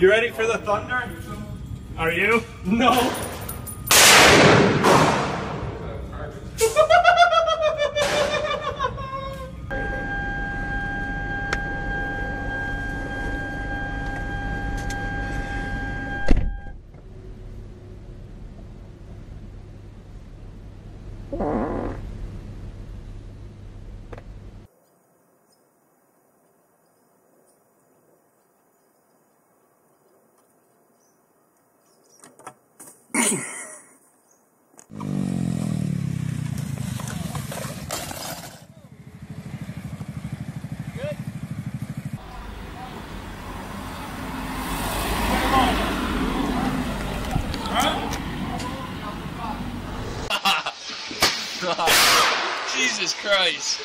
You ready for the thunder? Are you? No. Jesus Christ.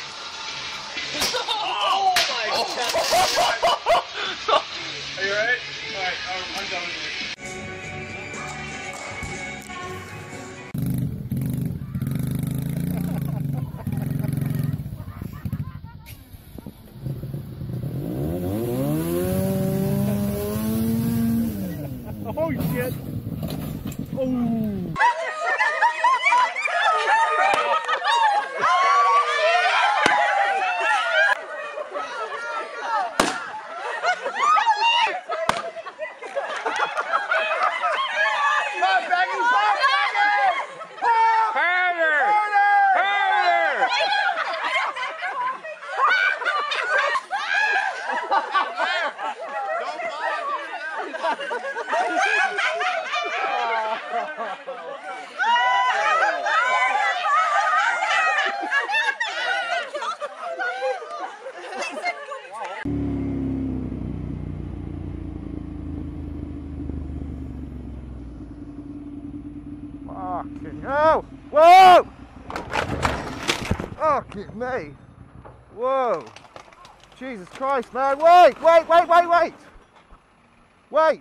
Oh my God. Are you ready? Alright, I'm done with you. Oh shit! Oh! Fucking hell! Whoa! Fucking me! Whoa! Jesus Christ, man! Wait! Wait! Wait! Wait! Wait! Wait!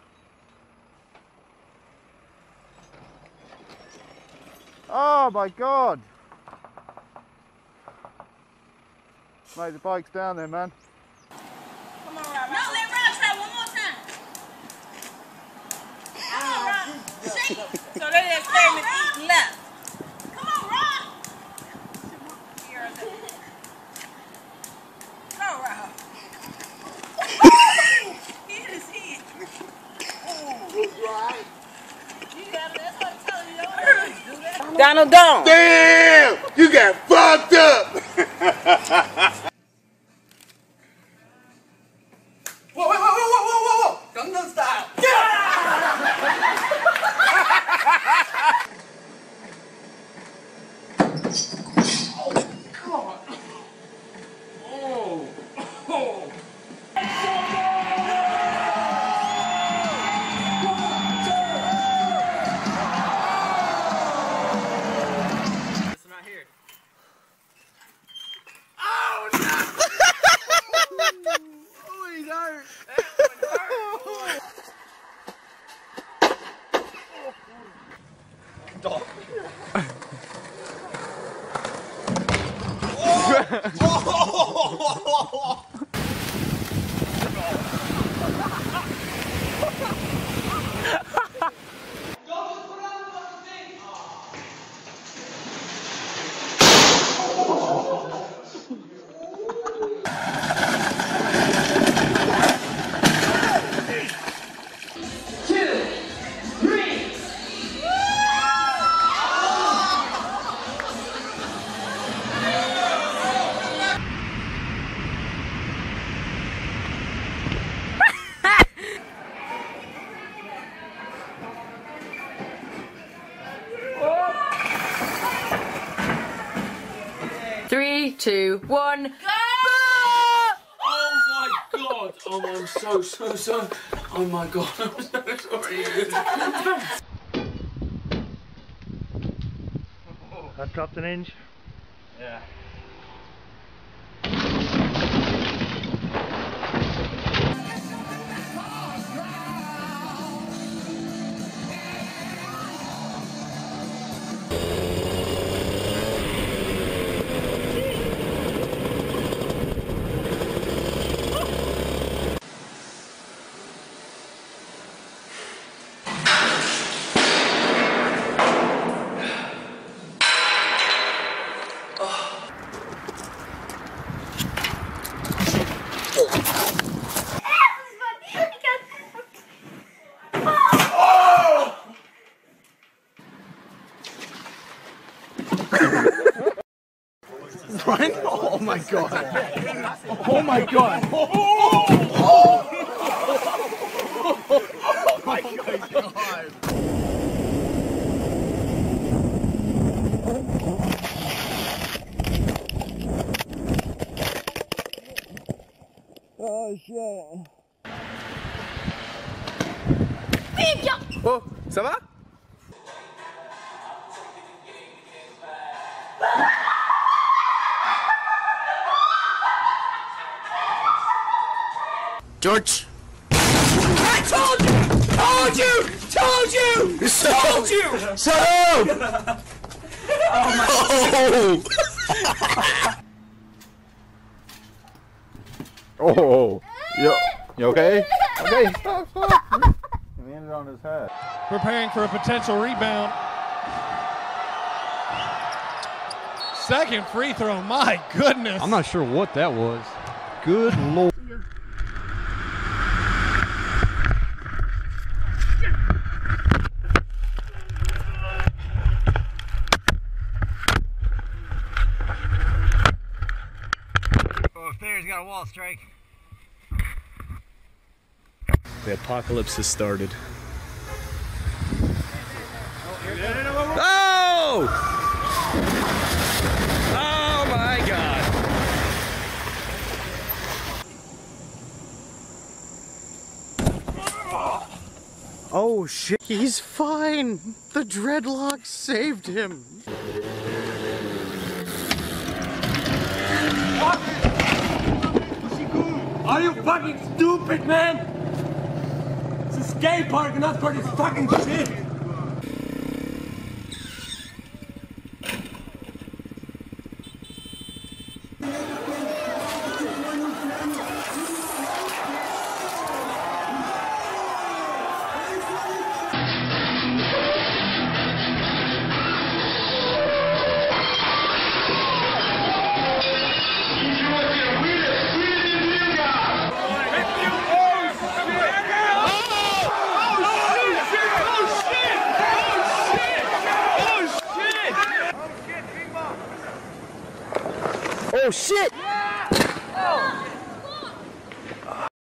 Oh my God! Mate, the bike's down there, man. Come on, Rob. No, let Rob try one more time. Come on, Rob. Shake it. So they just came and eat left. Come on, Rob. Come on, Rob. He hit his head. That's what I'm telling you. Don't really do that. Donald Dawn. Damn! You got fucked up! Whoa, whoa, whoa, whoa, whoa, whoa, whoa! Gangnam Style! Oh, God! Oh! Oh! This one right here. Oh, no! Oh, he's hurt! Dog. Oh! Three, two, one, go! Oh my God. Oh, I'm so sorry. Oh my God. I'm so sorry. That dropped an inch. Yeah. Ryan? Oh my god. Oh my god. Oh my god. Oh shit. Oh, ça va? George! I told you! Told you! Told you! Told you! Shut up! Oh my Oh! You okay? Okay, stop. He landed on his head. Preparing for a potential rebound. Second free throw, my goodness. I'm not sure what that was. Good lord. Bear's got a wall strike. The apocalypse has started. Oh! Oh my god! Oh shit. He's fine. The dreadlocks saved him. Are you fucking stupid, man? It's a skate park, not for this fucking shit. Oh shit!